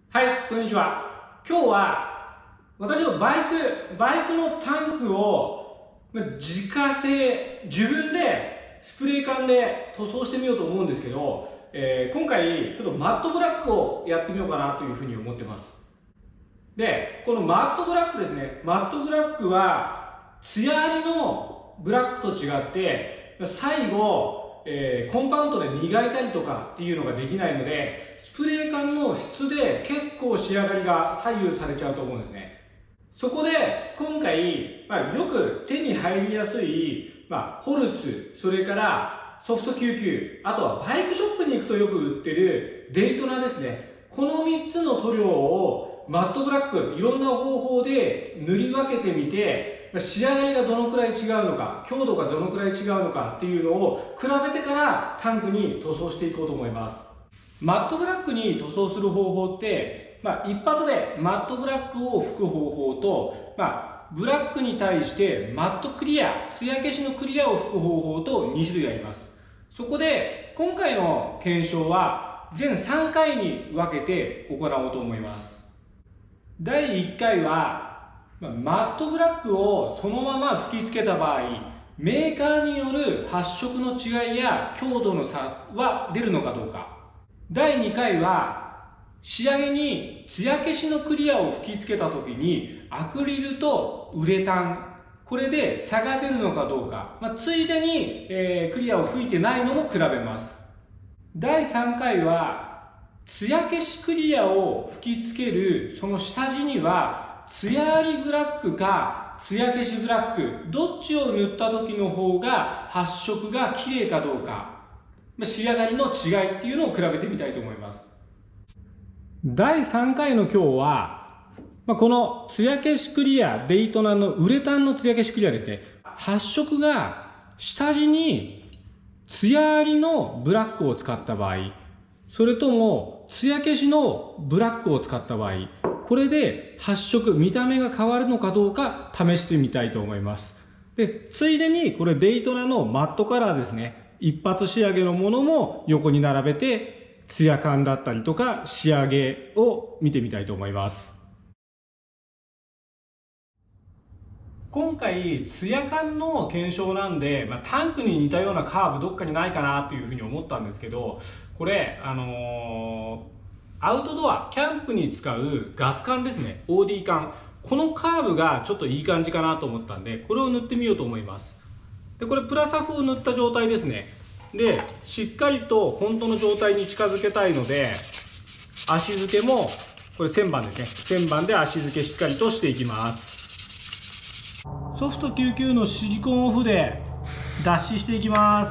はい、こんにちは。今日は私のバイクのタンクを自家製、自分でスプレー缶で塗装してみようと思うんですけど、今回ちょっとマットブラックをやってみようかなというふうに思ってます。で、このマットブラックですね。マットブラックは艶ありのブラックと違って最後コンパウンドで磨いたりとかっていうのができないので、スプレー缶の質で結構仕上がりが左右されちゃうと思うんですね。そこで今回、よく手に入りやすい、ホルツ、それからソフト99、あとはバイクショップに行くとよく売ってるデイトナですね。この3つの塗料をマットブラック、いろんな方法で塗り分けてみて、仕上がりがどのくらい違うのか、強度がどのくらい違うのかっていうのを比べてからタンクに塗装していこうと思います。マットブラックに塗装する方法って、一発でマットブラックを拭く方法と、ブラックに対してマットクリア、艶消しのクリアを拭く方法と2種類あります。そこで今回の検証は全3回に分けて行おうと思います。第1回はマットブラックをそのまま吹き付けた場合、メーカーによる発色の違いや強度の差は出るのかどうか。第2回は仕上げに艶消しのクリアを吹き付けた時にアクリルとウレタン、これで差が出るのかどうか、ついでに、クリアを吹いてないのも比べます。第3回は艶消しクリアを吹き付けるその下地には艶ありブラックか艶消しブラック、どっちを塗った時の方が発色が綺麗かどうか、仕上がりの違いっていうのを比べてみたいと思います。第3回の今日は、この艶消しクリア、デイトナのウレタンの艶消しクリアですね。発色が下地に艶ありのブラックを使った場合、それとも艶消しのブラックを使った場合、これで発色、見た目が変わるのかどうか試してみたいと思います。で、ついでにこれデイトナのマットカラーですね。一発仕上げのものも横に並べて、ツヤ感だったりとか仕上げを見てみたいと思います。今回ツヤ感の検証なんで、タンクに似たようなカーブどっかにないかなというふうに思ったんですけど、これアウトドア、キャンプに使うガス管ですね、OD 管。このカーブがちょっといい感じかなと思ったんで、これを塗ってみようと思います。で、これプラサフを塗った状態ですね。で、しっかりと本当の状態に近づけたいので、足付けも、これ1000番ですね。1000番で足付けしっかりとしていきます。ソフト99のシリコンオフで脱脂していきます。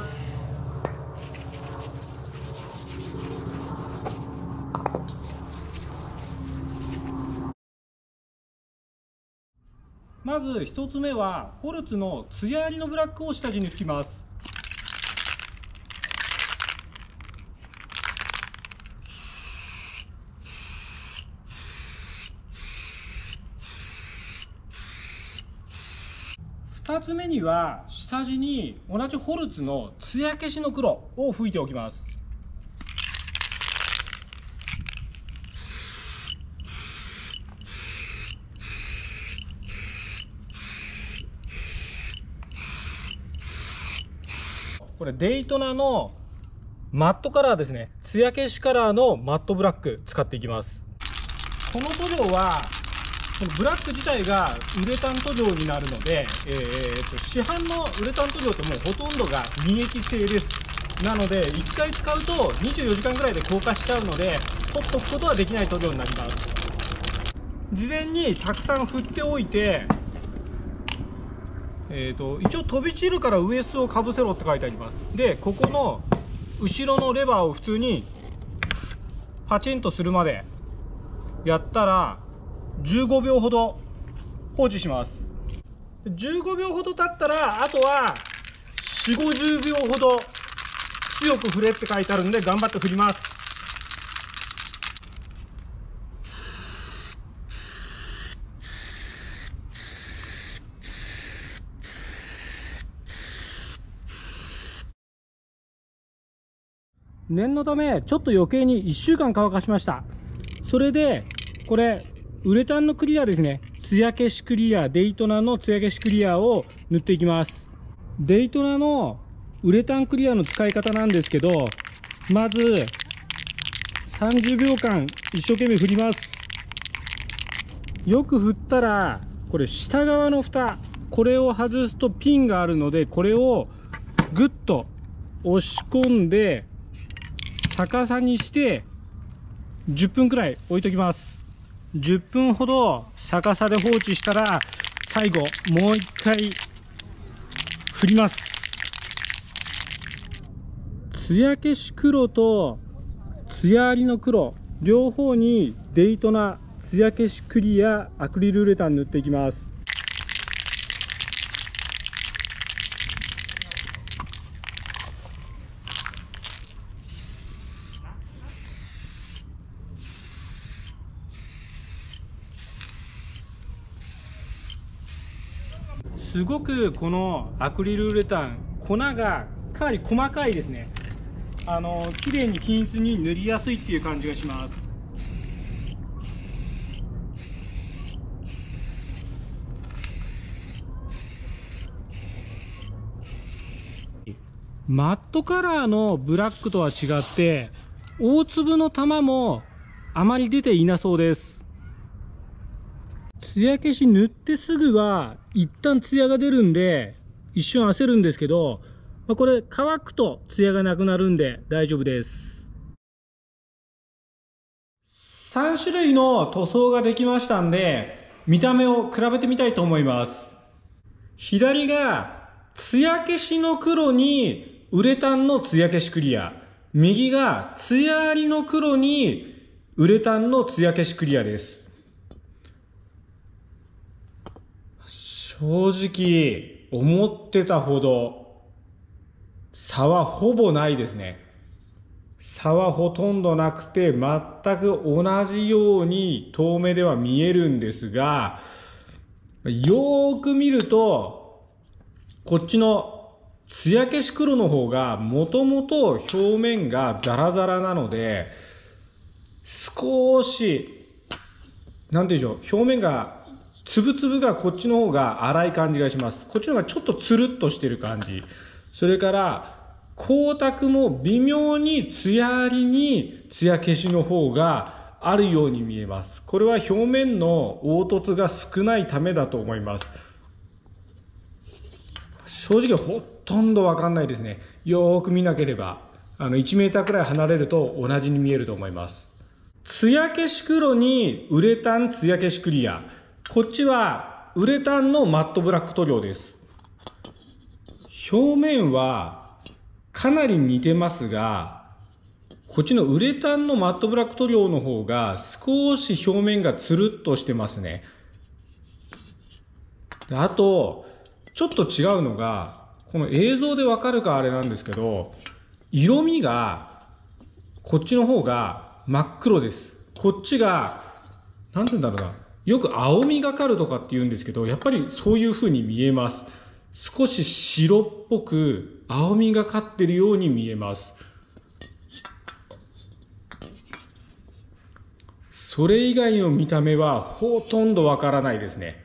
まず1つ目はホルツの艶ありのブラックを下地に吹きます。2つ目には下地に同じホルツの艶消しの黒を吹いておきます。これデイトナのマットカラーですね。艶消しカラーのマットブラック使っていきます。この塗料はこのブラック自体がウレタン塗料になるので、市販のウレタン塗料ってもうほとんどが二液性です。なので1回使うと24時間ぐらいで硬化しちゃうので、取っておくことはできない塗料になります。事前にたくさん振っておいて、一応飛び散るからウエスをかぶせろって書いてあります。で、ここの後ろのレバーを普通にパチンとするまでやったら15秒ほど放置します。15秒ほど経ったら、あとは4、50秒ほど強く振れって書いてあるんで頑張って振ります。念のためちょっと余計に1週間乾かしました。 それで、これ、ウレタンのクリアですね。艶消しクリア、デイトナの艶消しクリアを塗っていきます。デイトナのウレタンクリアの使い方なんですけど、まず、30秒間一生懸命振ります。よく振ったら、これ下側の蓋、これを外すとピンがあるので、これをグッと押し込んで、逆さにして10分くらい置いときます。10分ほど逆さで放置したら、最後もう一回振ります。艶消し黒と艶ありの黒両方にデイトナ艶消しクリアアクリルウレタン塗っていきます。すごくこのアクリルウレタン、粉がかなり細かいですね。綺麗に均一に塗りやすいっていう感じがします。マットカラーのブラックとは違って、大粒の玉もあまり出ていなそうです。艶消し塗ってすぐは一旦艶が出るんで一瞬焦るんですけど、これ乾くと艶がなくなるんで大丈夫です。3種類の塗装ができましたんで、見た目を比べてみたいと思います。左が艶消しの黒にウレタンの艶消しクリア、右が艶ありの黒にウレタンの艶消しクリアです。正直思ってたほど差はほぼないですね。差はほとんどなくて、全く同じように遠目では見えるんですが、よーく見るとこっちの艶消し黒の方がもともと表面がザラザラなので、少しなんていうんでしょう、表面がつぶつぶがこっちの方が粗い感じがします。こっちの方がちょっとつるっとしてる感じ。それから光沢も微妙に艶ありに艶消しの方があるように見えます。これは表面の凹凸が少ないためだと思います。正直ほとんどわかんないですね。よーく見なければ1メーターくらい離れると同じに見えると思います。艶消し黒にウレタン艶消しクリア、こっちはウレタンのマットブラック塗料です。表面はかなり似てますが、こっちのウレタンのマットブラック塗料の方が少し表面がつるっとしてますね。あとちょっと違うのが、この映像でわかるかあれなんですけど、色味がこっちの方が真っ黒です。こっちがなんて言うんだろうな、よく青みがかるとかって言うんですけど、やっぱりそういう風に見えます。少し白っぽく青みがかってるように見えます。それ以外の見た目はほとんどわからないですね。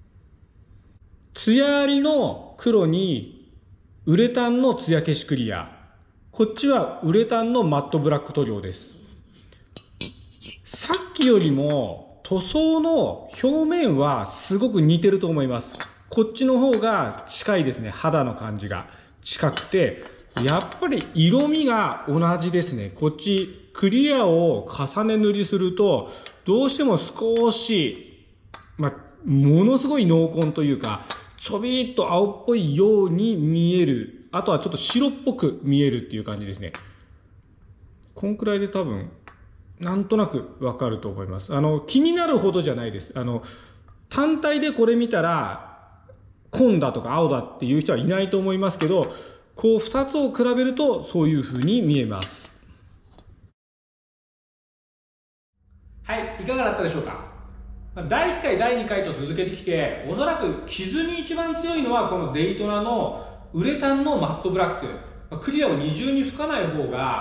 艶ありの黒にウレタンの艶消しクリア、こっちはウレタンのマットブラック塗料です。さっきよりも塗装の表面はすごく似てると思います。こっちの方が近いですね。肌の感じが近くて、やっぱり色味が同じですね。こっちクリアを重ね塗りすると、どうしても少し、ものすごい濃紺というか、ちょびっと青っぽいように見える。あとはちょっと白っぽく見えるっていう感じですね。こんくらいで多分、なんとなくわかると思います。気になるほどじゃないです。単体でこれ見たら、紺だとか青だっていう人はいないと思いますけど、こう二つを比べるとそういう風に見えます。はい、いかがだったでしょうか。第1回、第2回と続けてきて、おそらく傷に一番強いのはこのデイトナのウレタンのマットブラック。クリアを二重に吹かない方が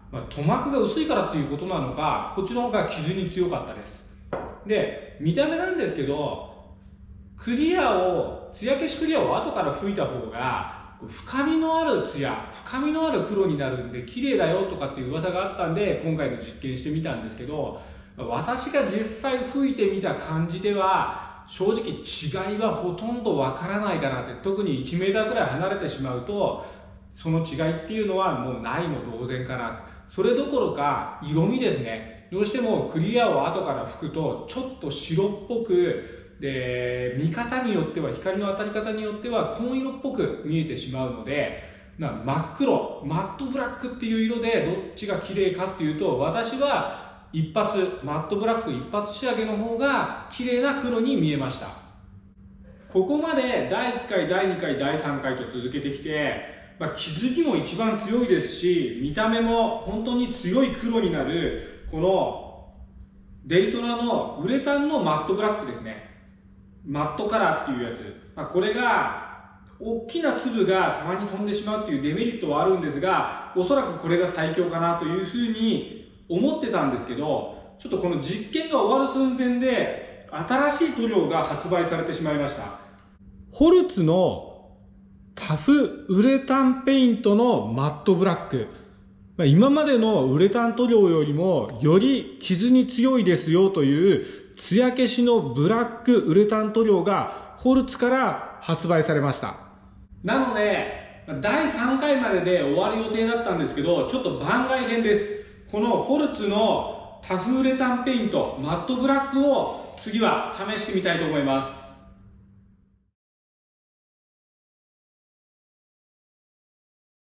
塗膜が薄いからっていうことなのか、こっちの方が傷に強かったです。で、見た目なんですけど、艶消しクリアを後から吹いた方が、深みのある深みのある黒になるんで、綺麗だよとかっていう噂があったんで、今回の実験してみたんですけど、私が実際吹いてみた感じでは、正直違いはほとんどわからないかなって、特に1メーターくらい離れてしまうと、その違いっていうのはもうないも同然かな。それどころか、色味ですね。どうしてもクリアを後から吹くと、ちょっと白っぽく、で、見方によっては、光の当たり方によっては紺色っぽく見えてしまうので、真っ黒、マットブラックっていう色でどっちが綺麗かっていうと、私はマットブラック一発仕上げの方が綺麗な黒に見えました。ここまで第1回、第2回、第3回と続けてきて、気づきも一番強いですし、見た目も本当に強い黒になる、このデイトナのウレタンのマットブラックですね。マットカラーっていうやつ。これが、大きな粒がたまに飛んでしまうっていうデメリットはあるんですが、おそらくこれが最強かなというふうに思ってたんですけど、ちょっとこの実験が終わる寸前で、新しい塗料が発売されてしまいました。ホルツのタフウレタンペイントのマットブラック。今までのウレタン塗料よりもより傷に強いですよという艶消しのブラックウレタン塗料がホルツから発売されました。なので、第3回までで終わる予定だったんですけど、ちょっと番外編です。このホルツのタフウレタンペイントマットブラックを次は試してみたいと思います。